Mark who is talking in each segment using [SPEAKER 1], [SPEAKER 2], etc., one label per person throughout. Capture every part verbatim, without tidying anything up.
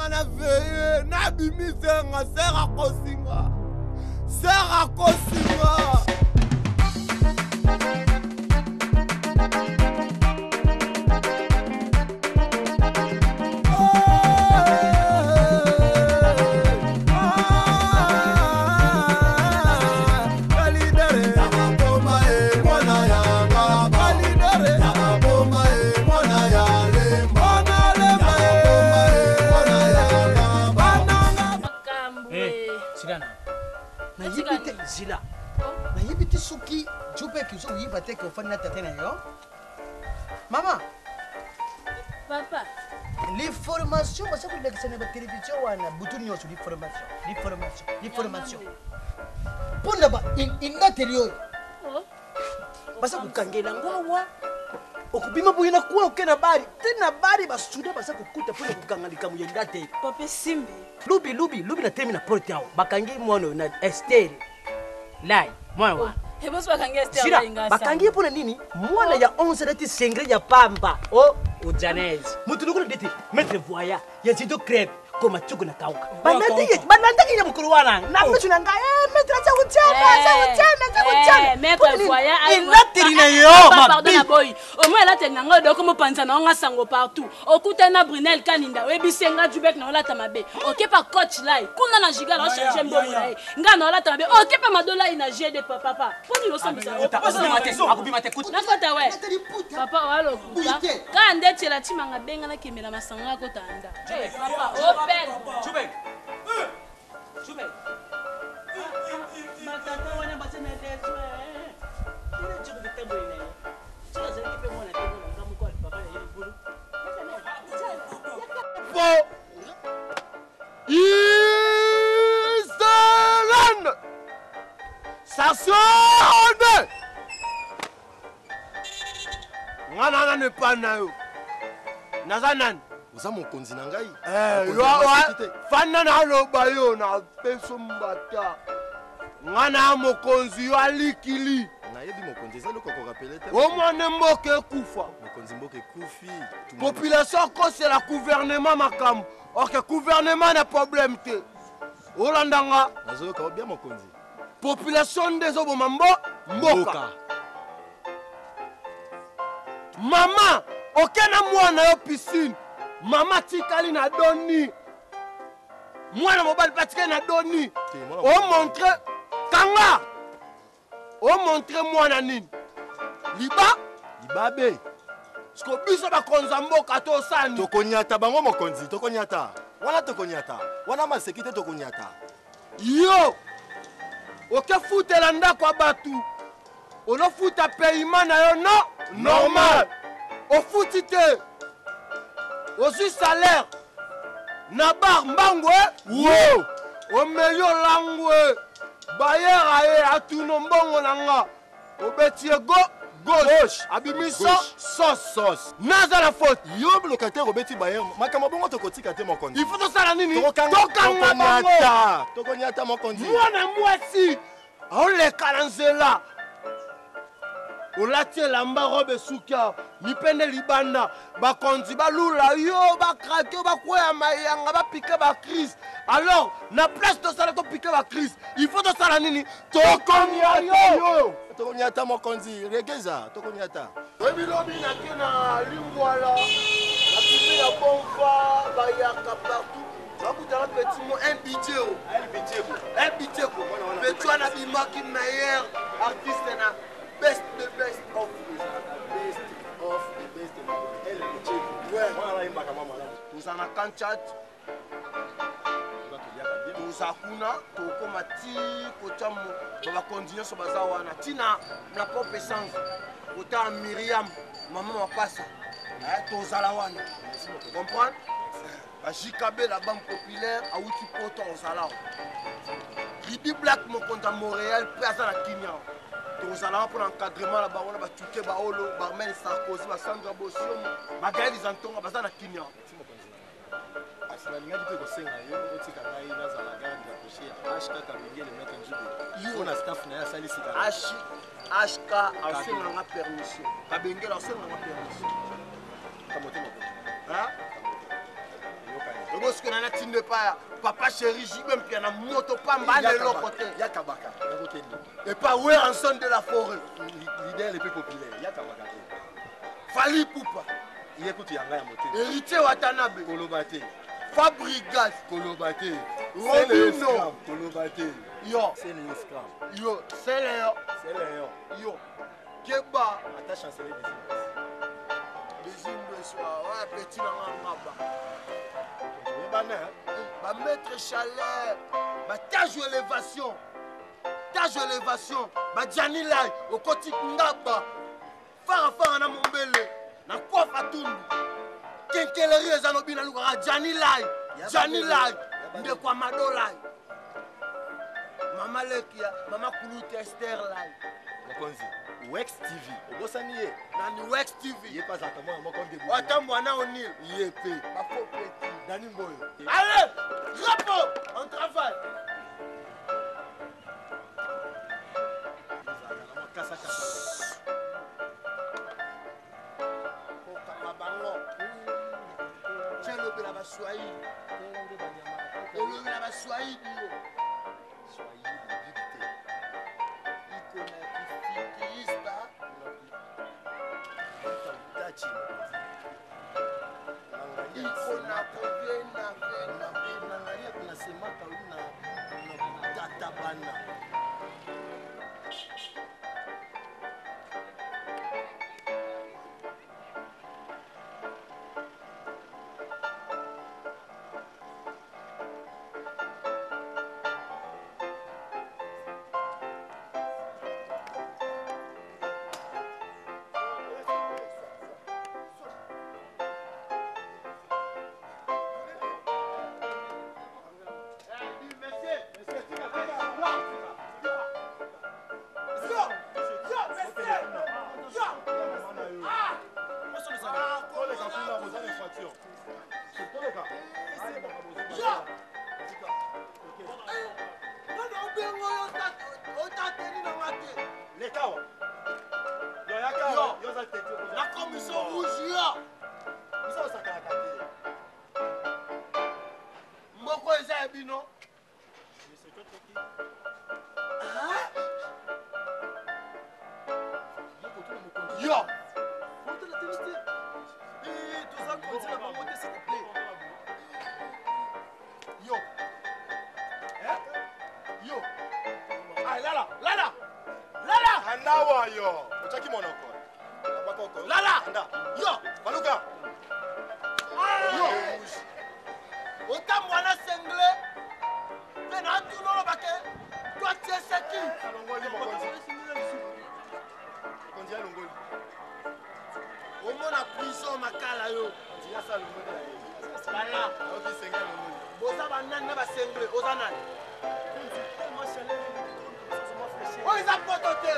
[SPEAKER 1] nga na veye na bimisenga sera kosinga sera kosinga.
[SPEAKER 2] Zila. Na yibiti suki jupe ki so yibate ko fana tata na yo. Mama.
[SPEAKER 3] Papa.
[SPEAKER 2] L'information, parce que vous avez la télévision, on a beaucoup de l'information, l'information, l'information. Pour là-bas, il n'a télé. Parce que vous kangé la ngwa. Okubima buyina kuwa ukena bari. Tena bari basuda basa kukuta pole kukangalika muyenda te.
[SPEAKER 3] Papa Simbi.
[SPEAKER 2] Lubi lubi lubi na temi na porte yao. Bakangi mwono na Esther. Lai, mwana wa.
[SPEAKER 3] Hebo swa kangi Esther la ingasa.
[SPEAKER 2] Bakangi pona nini? Mwana ya onze dati sengre ya pamba. Oh, ujanezi. Mutu nukuna diti metre voya. Ya zido crepe. Koma chuku na kauka. Banandiki, banandiki ya mkuru wana. Na mtu nanga, eh, metre acha uchana, acha uchana, acha uchana.
[SPEAKER 3] Eh, metre voya.
[SPEAKER 2] Inatiri na yo,
[SPEAKER 3] pardon na boy. Au moins la tena ngo do comme panza na nga sango partout. Okuta na Brunel Kaninda, webi senga jubek na la tamabe. OK pa coach là, kuna na jiga na changer mbomo là. Nga na la tamabe. OK pa madola ina G D papa papa. Poni lo sombi ça.
[SPEAKER 2] Akubima te kuta.
[SPEAKER 3] Na kota we. Papa walo kuta. Ka ndeti la timanga benga na kimela masanga ko tanda. Papa, open.
[SPEAKER 2] Chubek.
[SPEAKER 3] Chubek.
[SPEAKER 2] Matata wana basi na leso. Ile chubek tebo ile. Sasa sasa kipe mwana tebo na ngamu kwa papa ya ile bulu.
[SPEAKER 1] Po. Iseland. Sasone. Ngana na ne panayo. Nazanan.
[SPEAKER 4] Uza mokonzi na ngai.
[SPEAKER 1] Eh, yo fana na loba yo na peso mbata. Ngana mokonzi yo alikili.
[SPEAKER 4] Na yebi mokonzi zelo ko rappeler te.
[SPEAKER 1] O mwana mboke kufa.
[SPEAKER 4] Mokonzi mboke kufi.
[SPEAKER 1] Population ko c'est la gouvernement makam. OK, gouvernement na problème te. Olandanga
[SPEAKER 4] nazo ka bien mokonzi.
[SPEAKER 1] Population des obomambo mboka. Mama, okena mwana yo piscine. Mama tikali na doni. Mwana mobali patikali na doni. O montre kanga. O montre mwana nini. Liba,
[SPEAKER 4] libabe.
[SPEAKER 1] Sko biso ba konza mboka to sani.
[SPEAKER 4] Tokonyata bango mokonzi, tokonyata. Wana tokonyata. Wana masekite tokonyata.
[SPEAKER 1] Yo. Oke futela ndako batu. Ono futa paiement na yo no normal. O futite. Aussi salaire na bar mbangwe wo o meyo langwe bayer aye atuno mbongo nanga o betie go gauche abimiso sauce sauce naza la faute
[SPEAKER 4] yo locataire o beti bayer makama bongo tokotika te mokonzi
[SPEAKER 1] il faut to sala nini
[SPEAKER 4] tokanga bango tokonyata mokonzi
[SPEAKER 1] mwana mwasi ole kalanzela olatie lamba robe suka mipende libanda bakonzi balula yo bakrake bakwea mayanga bapike ba crise alors na place to sala to pike ba crise il faut to sala nini tokonyata yo
[SPEAKER 4] tokonyata mokonzi regeza tokonyata
[SPEAKER 1] webilobi na kena lingwala apime ya bomba bayaka partout bakutana petit mot un budget un budget un budget petit na bimaki meilleur artiste na best the best of the best
[SPEAKER 4] of the best. Elle est chic. Ouais. Voilà, il m'a quand même.
[SPEAKER 1] Nous en a kanchat. Nous a kuna, to komati, kocham, baba continuer sur bazawa na tina, na propre essence. Ota Myriam, maman ma passa. Eh, to zalawana. Tu comprends? A Jikabe la banque populaire, a outil poto au salaw. Ribi Black mon compte à Montréal, place à la Kenya. Nous allons pour l'encadrement là-bas, on va tuer Baolo, Barmel Sarkozy, Sandra Bossium, Magaï des Antons, à Bazana Kenya. H K a fait la permission. Kabengel a fait la permission. Hein? nyonso na natinde pa papa chéri jibe mpia na moto pamba lelo côté
[SPEAKER 4] Yakabaka.
[SPEAKER 1] et pas Weranson de la forêt
[SPEAKER 4] Leader les plus populaires. Yakabaka.
[SPEAKER 1] Fali Poupa
[SPEAKER 4] Il écoute Yanga ya moté.
[SPEAKER 1] héritier Watanabe
[SPEAKER 4] Kolobate.
[SPEAKER 1] Fabrigas
[SPEAKER 4] Kolobate.
[SPEAKER 1] Robino
[SPEAKER 4] Kolobate.
[SPEAKER 1] yo
[SPEAKER 4] C'est le scram.
[SPEAKER 1] yo c'est Léo
[SPEAKER 4] C'est Léon.
[SPEAKER 1] yo Keba
[SPEAKER 4] Attache chanceler des images.
[SPEAKER 1] Bezimbe soir ouais petit na ngaba
[SPEAKER 4] Tu es banné.
[SPEAKER 1] ba maître chaleur ba tage élévation tage élévation ba Jani Lai okoti ngaba fara fara na mombele na kofa tundu kenkeleri eza no bina luka Jani Lai Jani Lai nde kwa madolai mama lekia mama kuluta Esther Lai
[SPEAKER 4] Mokonzi. Wex T V. Obosani ye.
[SPEAKER 1] nani Wex T
[SPEAKER 4] Il
[SPEAKER 1] V
[SPEAKER 4] est pas à comment mokonde.
[SPEAKER 1] watambwa na onil
[SPEAKER 4] Il est pé.
[SPEAKER 1] ba faux petit
[SPEAKER 4] Dani Mboyo.
[SPEAKER 1] allez drapeau on travaille
[SPEAKER 4] Kasa kasa.
[SPEAKER 1] kokanga bango tielobela baswahili olobela baswahili yo ikona kifikista ikona kovena vena la commission rouge yo moko eza ya bino yo yo yo ah lala lala lala
[SPEAKER 4] Andawa yo. Uchaki monoko. Abakoko.
[SPEAKER 1] lala
[SPEAKER 4] Anda.
[SPEAKER 1] yo
[SPEAKER 4] Baluka.
[SPEAKER 1] yo otambwa na sengle mpe na tunolo bake twatie seki
[SPEAKER 4] Alongoli mokonzi. Mokonzi alongoli.
[SPEAKER 1] omona prison makala yo
[SPEAKER 4] Tia sa longoli.
[SPEAKER 1] lala
[SPEAKER 4] Oki senga longoli.
[SPEAKER 1] boza banani na basengle oza nani oyo eza poto te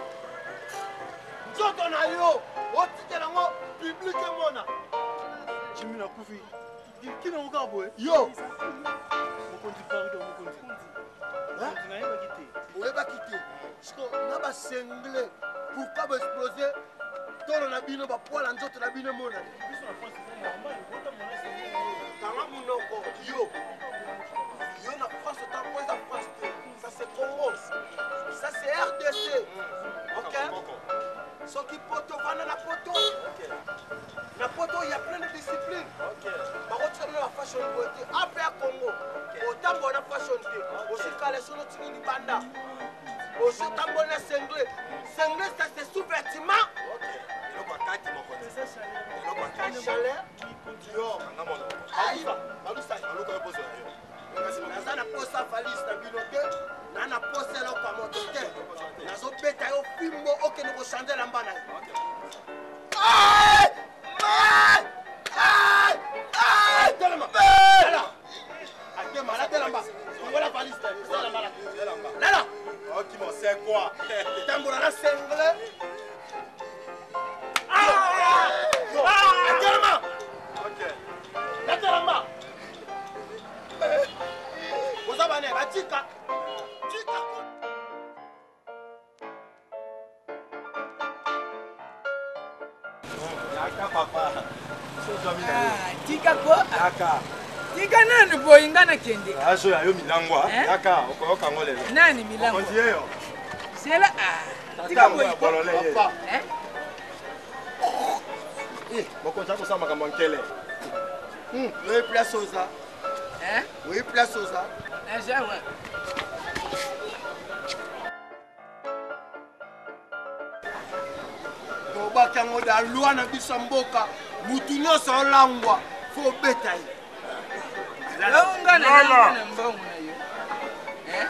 [SPEAKER 1] nzoto na yo otikela yango publike mona
[SPEAKER 5] Jimmy na kufi. Kina ngoka boy.
[SPEAKER 1] yo
[SPEAKER 5] Mokonzi pardon mokonzi. Mokonzi na yeba kite.
[SPEAKER 1] oyebaki te siko na basengle pourkui baexplose tolo na bino bapoala nzoto na bino mona
[SPEAKER 5] Biso na France ko mamba ngota mona se.
[SPEAKER 1] kanga munoko yo yo na france otango eza france te ça c'est congo ça c'est R D C ok soki poto vanda na poto na poto il y a plein de disciplines bakotika bino ba fashion boy te ape ya congo otambola na fashion te osikale sono tiki libanda otambola na sengle sengle ça c'est sous-vêtement
[SPEAKER 4] Eloko akati mokonzi. Eloko akati.
[SPEAKER 1] chalet
[SPEAKER 4] Yo. Kanga monoko.
[SPEAKER 1] ayi
[SPEAKER 4] Balusa. Baluka yo poso yo.
[SPEAKER 1] naza na posa valise na bino te na na posa eloko ya moto te nazobeta yo fimbo okende kochanzela mbana ye telema atema latelamba ongola valise te lela
[SPEAKER 4] Oki mo c'est quoi?
[SPEAKER 1] tambola na sengle atelema
[SPEAKER 4] OK.
[SPEAKER 1] latelamba oza bane batika tika
[SPEAKER 4] Yaka papa. So domi na yo.
[SPEAKER 2] tika ko
[SPEAKER 4] Yaka.
[SPEAKER 6] Kika nani boy ngana kende.
[SPEAKER 4] Aso ya yo milangwa. Yaka okoyoka ngolelo.
[SPEAKER 6] Nani milangwa?
[SPEAKER 4] Konzi yeyo.
[SPEAKER 6] Sela ah.
[SPEAKER 4] Tika boy bolole ye.
[SPEAKER 6] Eh?
[SPEAKER 4] Eh, mokonza ko sama kama nkele.
[SPEAKER 1] Hmm, oui place oza.
[SPEAKER 6] Eh?
[SPEAKER 1] Oui place oza.
[SPEAKER 6] Eh, jawa.
[SPEAKER 1] Bobaka ngoda lwa na biso mboka. Mutu nyonso olangwa. Fo beta ye.
[SPEAKER 6] Launga na na mbongo na yo. Eh?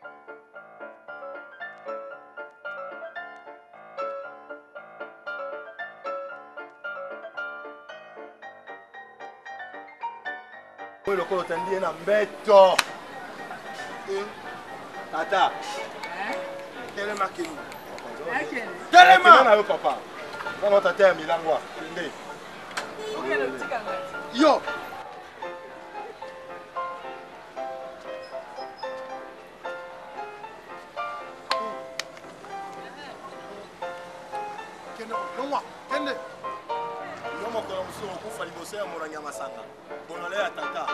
[SPEAKER 4] Oyo lokolo tandie na mbeto. Tata.
[SPEAKER 6] Eh?
[SPEAKER 1] Telema kini.
[SPEAKER 6] Akene.
[SPEAKER 4] Telema na yo papa. Kama tata ya milangwa. Kende.
[SPEAKER 6] Ukelo tika ngati.
[SPEAKER 1] Yo. Kende, longwa, kende.
[SPEAKER 4] Yo mokolo musu okufa liboso ya morangi masanga. Bonole ya tata.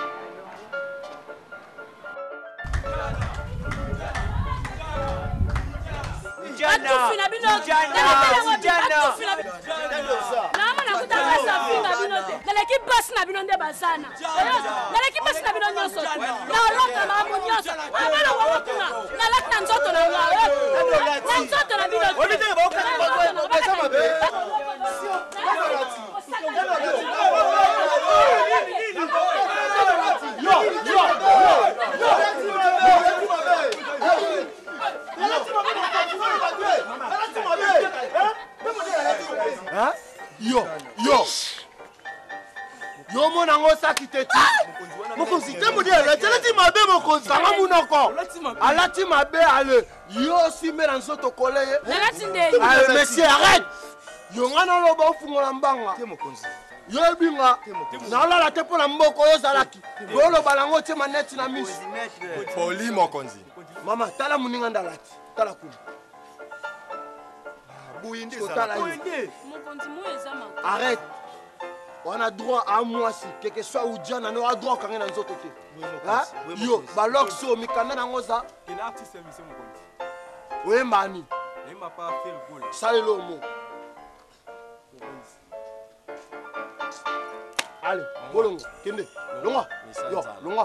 [SPEAKER 3] Batufi na bino batufi na bino nama nakutaka safi na bino te naleki basi na bino nde bazana naleki basi na bino nyonso naolota makambo nyonso amana wawokuna nalati na nzoto na nga na nzoto na bino
[SPEAKER 1] Yo, yo. Yo mona ngo saki teti. Mokonzi tembo dia la teti mabe mokonzi kama munoko. Alati mabe ale. Yo si mera nzoto koleye.
[SPEAKER 3] nalati nde
[SPEAKER 1] Allez monsieur arrête. Yo ngana loba ofungola mbanga.
[SPEAKER 4] Te mokonzi.
[SPEAKER 1] Yo binga. Na la la te pona mboko yo zalaki. Yo loba lango te maneti na misu.
[SPEAKER 4] Poli mokonzi.
[SPEAKER 1] Mama tala muninga ndalati. Tala kuna.
[SPEAKER 4] Bouindi
[SPEAKER 1] Tala yo.
[SPEAKER 3] mokonzi mo eza mako
[SPEAKER 1] Arrête. On a droit à moi si quelque soit ou Diana on a droit quand on a un autre côté. Hein? Yo, balok so mikanda na ngoza.
[SPEAKER 5] Quel artiste est monsieur Mokonzi?
[SPEAKER 1] Oui mani.
[SPEAKER 5] Il m'a pas fait le goal.
[SPEAKER 1] Sale le mot. Allez, bolongo, kende. Longa. Yo, longa.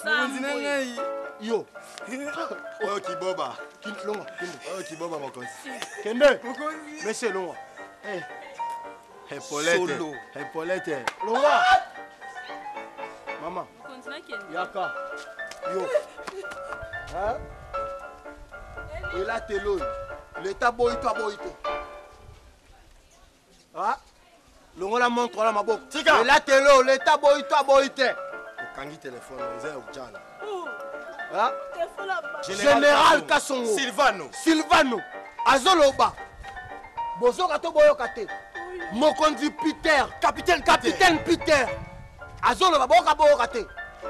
[SPEAKER 1] Yo.
[SPEAKER 4] Oyo kiboba.
[SPEAKER 1] Kin longa, kende.
[SPEAKER 4] Oyo kiboba mokonzi.
[SPEAKER 1] Kende. Monsieur longa. Eh.
[SPEAKER 4] Epolete. Epolete.
[SPEAKER 1] Longa. Mama.
[SPEAKER 3] mokonzi nakende
[SPEAKER 1] Yaka. Yo. Hein? Et là, t'es l'eau. L'état boy, toi boy. Ah? Longo la montre la maboko.
[SPEAKER 4] Tika.
[SPEAKER 1] Et là, t'es l'eau. L'état boy, toi boy.
[SPEAKER 4] Okangi téléphone, eza ujana.
[SPEAKER 1] Hein? Général Kassongo.
[SPEAKER 4] Silvano.
[SPEAKER 1] Silvano. Azoloba. Bozoka to boyoka te. Mokonzi Peter. Capitaine, capitaine Peter. Azoloba boyoka boyoka te.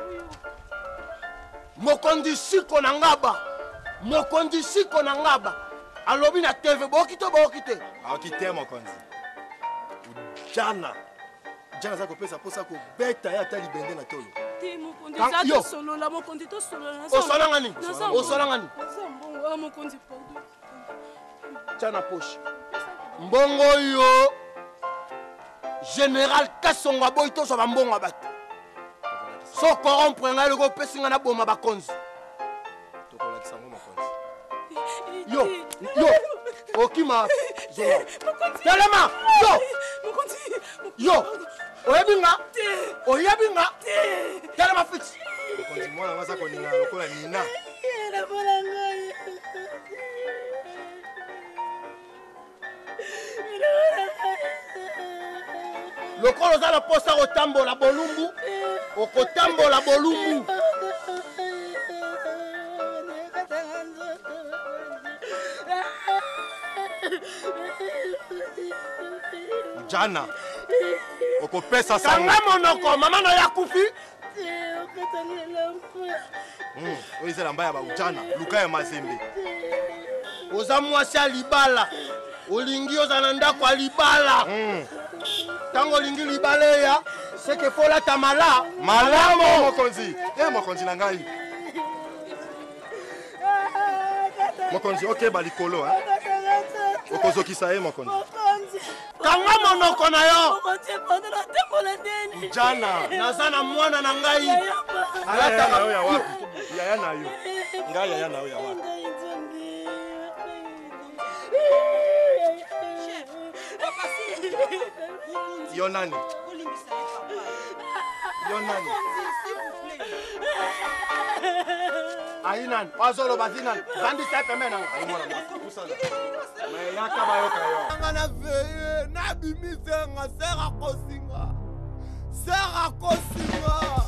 [SPEAKER 1] Mokonzi Siko na ngaba. Mokonzi Siko na ngaba. Alobi na T V boyoki to boyoki te.
[SPEAKER 4] Aoki te mokonzi. Ujana. Ujana za kopesa posa ko beta ya ta libende na tolo.
[SPEAKER 3] te mokonzi
[SPEAKER 1] Kan-
[SPEAKER 3] eza
[SPEAKER 1] yo.
[SPEAKER 3] tosolola mokonzi tosolola
[SPEAKER 1] Osola ngani?
[SPEAKER 3] Naza
[SPEAKER 1] Osola ngani?
[SPEAKER 3] naza mbongo ah mokonzi pardon
[SPEAKER 1] Tiana poche. Mbongo yo. Général Kassongo boy to so bambongo bato. So corrompre ngai loko pesinga na boma bakonzi.
[SPEAKER 4] Tokolakisa ngo mokonzi.
[SPEAKER 1] Yo, yo. Okima. Zola. Telema. Yo.
[SPEAKER 3] mokonzi
[SPEAKER 1] Yo. Oyebinga. Oyebinga. Telema fix.
[SPEAKER 4] Mokonzi mwana ngasa koninga lokola nina.
[SPEAKER 3] era bona ngai
[SPEAKER 1] Lokolo za la posa kotambola bolumbu. Okotambola bolumbu.
[SPEAKER 4] Ujana. Okopesa sanga.
[SPEAKER 1] Kanga monoko mama na yakufi.
[SPEAKER 4] Mm, oyo ezala mbaya ba ujana. Luka ya mazembe.
[SPEAKER 1] Oza mwasi ya libala. Olingi oza na ndako ya libala.
[SPEAKER 4] Mm.
[SPEAKER 1] Tango olingi libala ya C'est que faut la tamala.
[SPEAKER 4] Malamu mokonzi. Eh mokonzi na ngai. Mokonzi OK ba likolo hein. Okozokisa ye mokonzi.
[SPEAKER 1] Kanga monoko na yo.
[SPEAKER 4] Jana.
[SPEAKER 1] Naza na mwana na ngai.
[SPEAKER 4] Alata na yo ya wapi? Yaya na yo. Ngai yaya na yo ya wapi? Yo nani? Yo nani?
[SPEAKER 1] Ainan, wazolo bazinan. Bandi sepe mena.
[SPEAKER 4] Ai mwana mwasi. Kusala. Mais yakaba yo kayo.
[SPEAKER 1] Ngana veye na bimise nga sera kosinga. Sera kosinga.